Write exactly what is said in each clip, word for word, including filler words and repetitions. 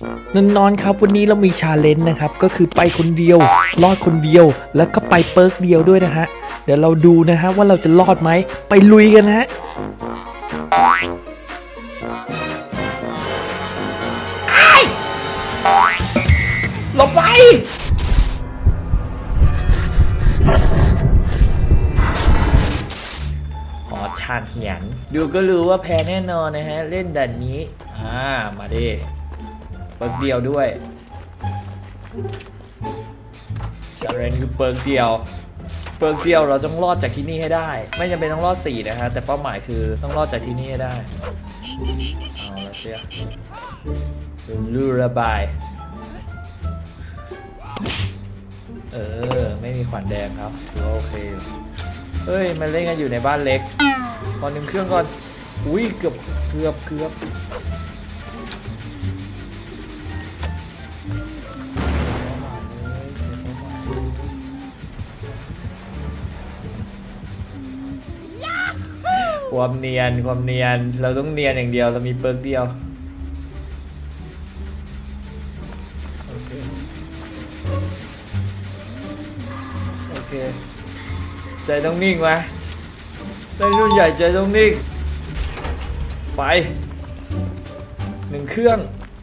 นอนๆครับวันนี้เรามีชาเลนจ์นะครับก็คือไปคนเดียวรอดคนเดียวแล้วก็ไปเปิร์กเดียวด้วยนะฮะเดี๋ยวเราดูนะฮะว่าเราจะรอดไหมไปลุยกันฮะหลบไปหอชาญเหียนดูก็รู้ว่าแพ้แน่นอนนะฮะเล่นด่านนี้อ่ามาดิเปิร์กเดียวด้วยชาเลนจ์คือเปิร์กเดียวเปิร์กเดียวเราต้องรอดจากที่นี่ให้ได้ไม่จำเป็นต้องรอดสี่นะฮะแต่เป้าหมายคือต้องรอดจากที่นี่ให้ได้เอาละเชียรูระบายเออไม่มีขวัญแดงครับถือว่าโอเคเฮ้ยมันเล่นกันอยู่ในบ้านเล็กตอนนึงเครื่องก่อนอุ้ยเกือบเกือบเกือบความเนียนความเนียนเราต้องเนียนอย่างเดียวเรามีเปิร์กเดียวโอเคโอเคใจต้องนิ่งไว้เล่นรุ่นใหญ่ใจต้องนิ่งไปหนึ่งเครื่อง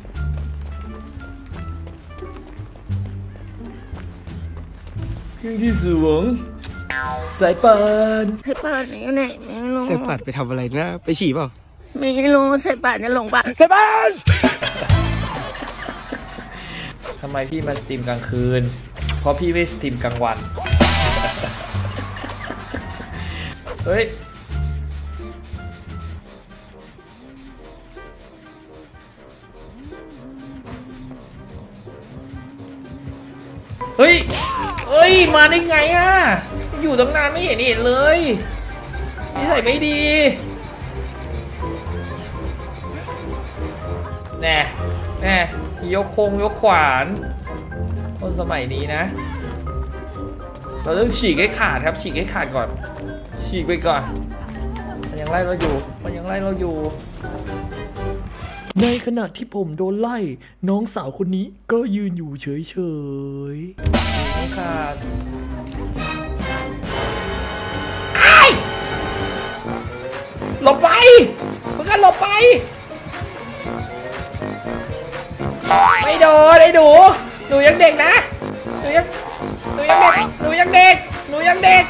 เครื่องที่สูงสายป่านสายป่านอยู่ไหนไม่รู้สายป่านไปทำอะไรนะไปฉี่เปล่าไม่รู้สายป่านจะหลงป่าสายป่านทำไมพี่มาสตรีมกลางคืนเพราะพี่ไม่สตรีมกลางวันเฮ้ยเฮ้ยเอ้ยมาได้ไงอะอยู่ตั้งนานไม่เห็นเห็นเลยนิสัยไม่ดีแน่แน่ยกโคงยกขวานคนสมัยนี้นะเราต้องฉีกให้ขาดครับฉีกให้ขาดก่อนฉีกไปก่อนมันยังไล่เราอยู่มันยังไล่เราอยู่ในขณะที่ผมโดนไล่น้องสาวคนนี้ก็ยืนอยู่เฉยๆไม่ขาดหลบไปเพื่อนหลบไปไม่โดนไอ้หนูหนูยังเด็กนะหนูยังหนูยังเด็กหนูยังเด็กหนูยังเด็ก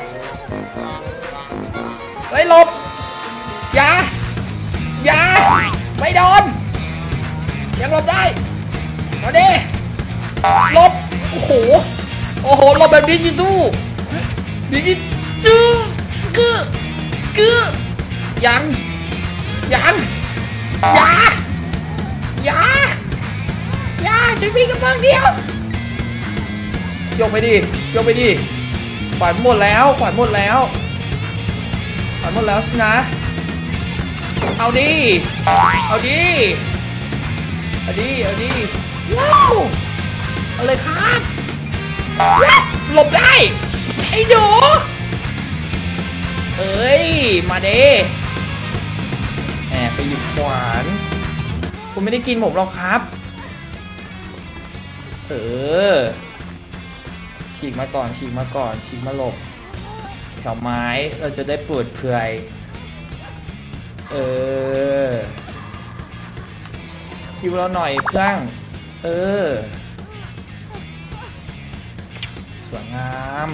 ไล่หลบอย่าอย่าไม่โดนยังหลบได้มาดิหลบโอ้โหโอ้โหหลบแบบดิจิตอลดิจิตอลกึกึยังยังอย่าอย่าอย่าช่วยพี่กับเพื่อนเดียวยกไปดิยกไปดิขวัญหมดแล้วขวัญหมดแล้วขวัญหมดแล้วสินะเอาดิเอาดิเอาดิเอาดิว้าวเอาเลยครับหลบได้ไอ้หนูเอ้ยมาเด้แอบไปหยิบขวานคุณไม่ได้กินผมหรอกครับเออฉีกมาก่อนฉีกมาก่อนฉีกมาหลบแถวไม้เราจะได้เปิดเผยเออคิวเราหน่อยเพื่อนเออสวยงาม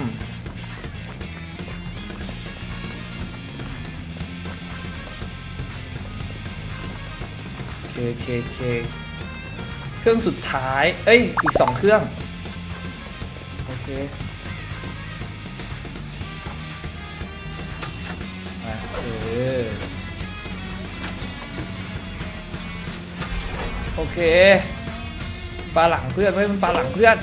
เคเคเคเครื่องสุดท้ายเอ้ยอีกสองเครื่องโอเคมาเออโอเคปลาหลังเพื่อนไว้มันปลาหลังเพื่อน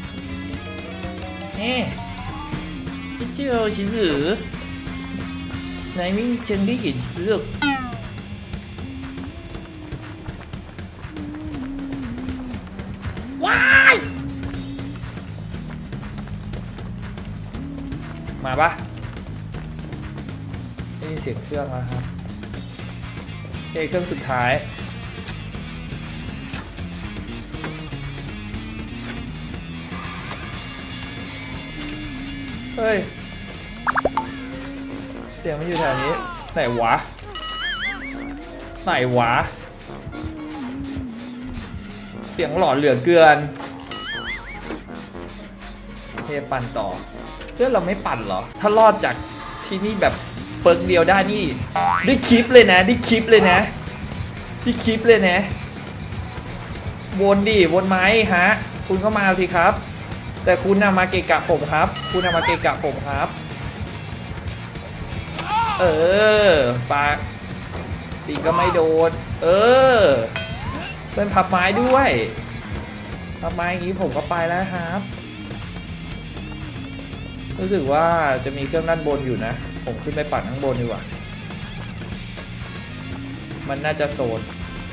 นี่พี่เจ้าชินหรือไหนไม่เจนได้เห็นชินหรือว้ายมาปะได้ยินเสียงเครื่องแล้วครับโอเคเครื่องสุดท้ายเฮ้ยเสียงมันอยู่แถวนี้ไหนวะไหนวะเสียงหลอนเหลือเกินเทปั่นต่อเพื่อนเราไม่ปั่นเหรอถ้ารอดจากที่นี่แบบเปิร์กเดียวได้นี่ได้คลิปเลยนะได้คลิปเลยนะที่คลิปเลยนะวนดิวนไหมฮะคุณก็มาสิครับแต่คุณน่ะมาเกะกะผมครับคุณน่ะมาเกะกะผมครับเออปากตีก็ไม่โดนเออเพื่อนพับไม้ด้วยพับไม้อย่างนี้ผมก็ไปแล้วครับรู้สึกว่าจะมีเครื่องด้านบนอยู่นะผมขึ้นไปปั่นข้างบนดีกว่ามันน่าจะโซน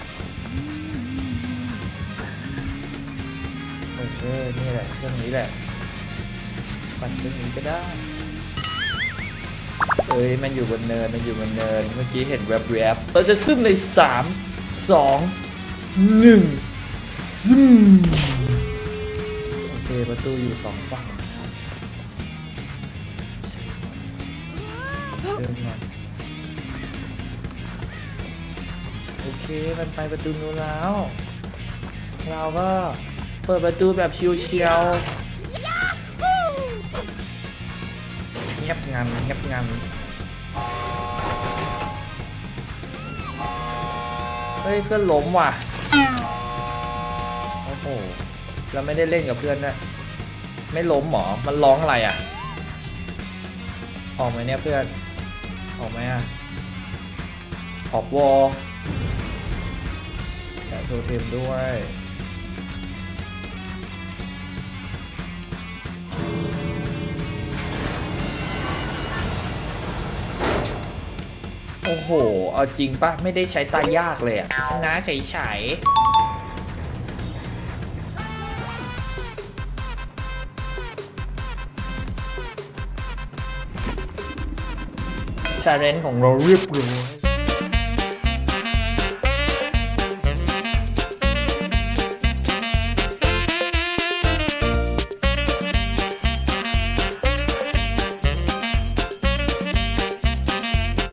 เออนี่แหละเครื่องนี้แหละปั่นเครื่องนี้ก็ได้เอ้ยมันอยู่บนเนินมันอยู่บนเนินเมื่อกี้เห็นแวบๆเราจะซึมในสามสองหนึ่งซึมโอเคประตูอยู่สองฝั่งเดินมาโอเคมันไปประตูนู้นแล้วเราก็เปิดประตูแบบชิวๆเงียบงันเงียบงันเฮ้ยเพื่อนล้มว่ะโอ้โหเราไม่ได้เล่นกับเพื่อนนะไม่ล้มหรอมันร้องอะไรอ่ะออกไหมเนี่ยเพื่อนออกไหมอ่ะออกวอลแต่โทเทมด้วยโอ้โหเอาจริงป่ะไม่ได้ใช้ตายากเลยอะนะเฉยๆชาเลนจ์ของเราเรียบร้อย